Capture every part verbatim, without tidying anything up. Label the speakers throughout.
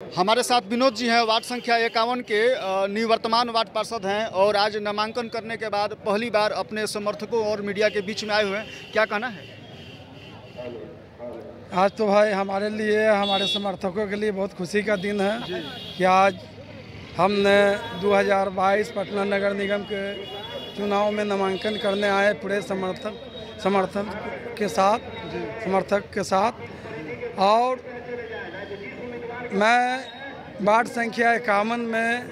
Speaker 1: हमारे साथ विनोद जी हैं, वार्ड संख्या इक्यावन के निवर्तमान वार्ड पार्षद हैं और आज नामांकन करने के बाद पहली बार अपने समर्थकों और मीडिया के बीच में आए हुए हैं। क्या कहना है?
Speaker 2: आज तो भाई हमारे लिए, हमारे समर्थकों के लिए बहुत खुशी का दिन है कि आज हमने दो हज़ार बाईस पटना नगर निगम के चुनाव में नामांकन करने आए पूरे समर्थक समर्थन के साथ समर्थक के साथ और मैं वार्ड संख्या इक्यावन में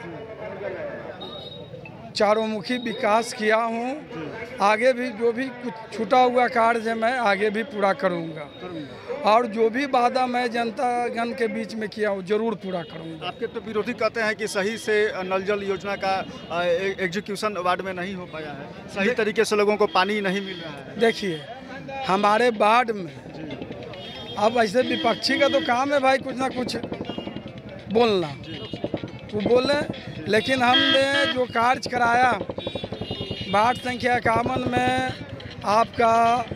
Speaker 2: चारों मुखी विकास किया हूँ। आगे भी जो भी कुछ छूटा हुआ कार्य है मैं आगे भी पूरा करूँगा और जो भी वादा मैं जनता गण के बीच में किया हूँ जरूर पूरा करूँगा।
Speaker 1: आपके तो विरोधी कहते हैं कि सही से नल जल योजना का एग्जीक्यूशन वार्ड में नहीं हो पाया है, सही तरीके से लोगों को पानी नहीं मिल रहा है।
Speaker 2: देखिए हमारे वार्ड में अब ऐसे विपक्षी का तो काम है भाई कुछ ना कुछ बोलना, वो बोले, लेकिन हमने जो कार्य कराया वार्ड संख्या इक्यावन में आपका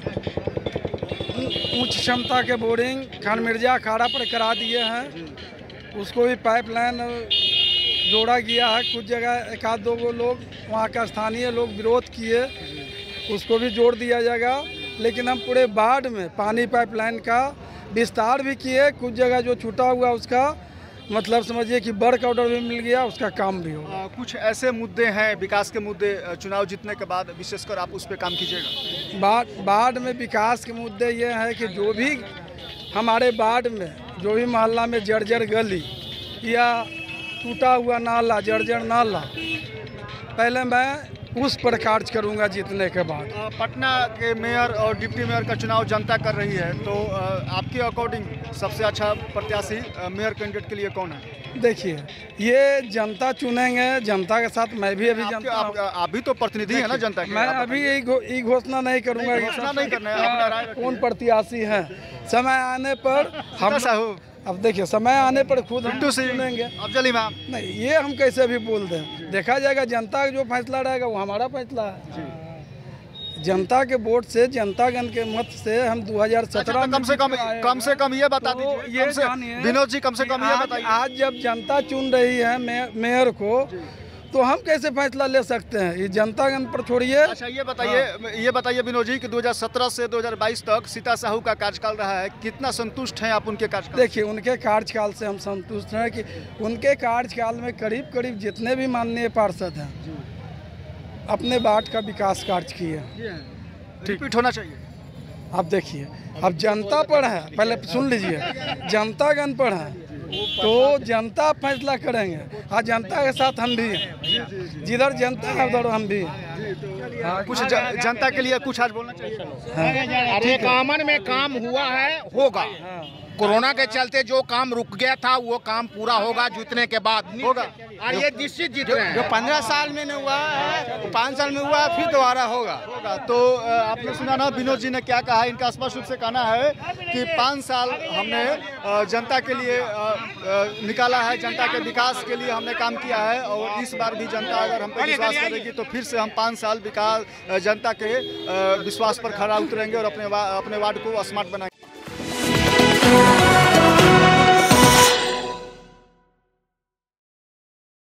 Speaker 2: उच्च क्षमता के बोरिंग खान मिर्जा अखाड़ा पर करा दिए हैं, उसको भी पाइपलाइन जोड़ा गया है। कुछ जगह एक आध दो वो लोग वहाँ का स्थानीय लोग विरोध किए, उसको भी जोड़ दिया जाएगा। लेकिन हम पूरे वार्ड में पानी पाइपलाइन का विस्तार भी किए, कुछ जगह जो छूटा हुआ उसका मतलब समझिए कि वर्क ऑर्डर भी मिल गया, उसका काम भी होगा।
Speaker 1: कुछ ऐसे मुद्दे हैं विकास के मुद्दे, चुनाव जीतने के बाद विशेषकर आप उस पर काम कीजिएगा।
Speaker 2: वार्ड वार्ड में विकास के मुद्दे ये हैं कि जो भी हमारे वार्ड में जो भी मोहल्ला में जर्जर गली या टूटा हुआ नाला जर्जर नाला पहले मैं उस पर कार्य करूंगा जीतने के बाद।
Speaker 1: पटना के मेयर और डिप्टी मेयर का चुनाव जनता कर रही है, तो आपके अकॉर्डिंग सबसे अच्छा प्रत्याशी मेयर कैंडिडेट के लिए कौन है?
Speaker 2: देखिए ये जनता चुनेंगे, जनता के साथ मैं भी अभी जनता
Speaker 1: आप, आप भी तो प्रतिनिधि है ना जनता के।
Speaker 2: मैं अभी ये घोषणा नहीं करूंगा
Speaker 1: घोषणा नहीं करना है
Speaker 2: कौन प्रत्याशी है। समय आने पर हम अब देखिए समय आने पर खुद हम चुनेंगे।
Speaker 1: अफजली मैम
Speaker 2: नहीं, ये हम कैसे भी बोल दें, देखा जाएगा जनता का जो फैसला रहेगा वो हमारा फैसला है। जनता के वोट से, जनता गण के मत से हम दो हज़ार सत्रह
Speaker 1: कम से कम कम से कम ये बता दीजिए,
Speaker 2: ये जानिए
Speaker 1: विनोद जी, कम से कम ये बताइए
Speaker 2: आज जब जनता चुन रही है मेयर को तो हम कैसे फैसला ले सकते हैं, ये जनता गण पर छोड़िए।
Speaker 1: अच्छा ये बताइए हाँ। ये बताइए विनोद जी कि दो हज़ार सत्रह से दो हज़ार बाईस तक सीता साहू का कार्यकाल रहा है, कितना संतुष्ट हैं आप उनके कार्यकाल?
Speaker 2: देखिए उनके कार्यकाल से हम संतुष्ट हैं कि उनके कार्यकाल में करीब करीब जितने भी माननीय पार्षद हैं अपने वार्ड का विकास कार्य किए।
Speaker 1: रिपीट होना चाहिए।
Speaker 2: अब देखिए अब जनता पर है, पहले सुन लीजिए, जनता गण पर है तो जनता फैसला करेंगे। हाँ जनता के साथ हम भी हैं, जिधर जनता है उधर हम भी हैं।
Speaker 1: हाँ, कुछ जनता के लिए कुछ आज बोलना चाहिए।
Speaker 3: अरे इक्यावन में काम हुआ है, होगा। कोरोना के चलते जो काम रुक गया था वो काम पूरा होगा, जीतने के बाद होगा और ये निश्चित जीत रहे हैं।
Speaker 4: जो पंद्रह साल में नहीं हुआ है पाँच साल में हुआ फिर दोबारा होगा
Speaker 1: होगा। तो आपने सुना ना विनोद जी ने क्या कहा, इनका स्पष्ट रूप से कहना है कि पाँच साल हमने जनता के लिए निकाला है, जनता के विकास के लिए हमने काम किया है और इस बार भी जनता अगर हम पर विश्वास करेगी तो फिर से हम पाँच साल विकास जनता के विश्वास पर खरा उतरेंगे और अपने अपने वार्ड को स्मार्ट बनाएंगे।